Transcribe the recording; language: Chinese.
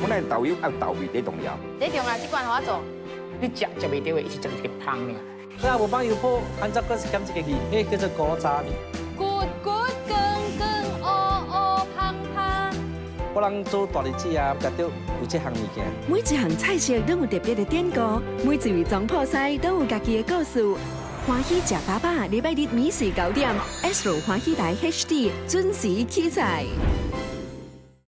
本来豆油要豆味最重要。 最重要，这款我做。 你食袂到的，伊是整一个香呢。 那无放油泡，安怎佫是减一个味，迄叫做古早味。 骨骨梗梗，乌乌胖胖。 我人做大日子啊，食到有这项物件。 每一项菜色都有特别的典故，每一位总铺师都有家己的故事。欢喜食饱饱，礼拜日美食9点，S 欢喜台 HD 准时起菜。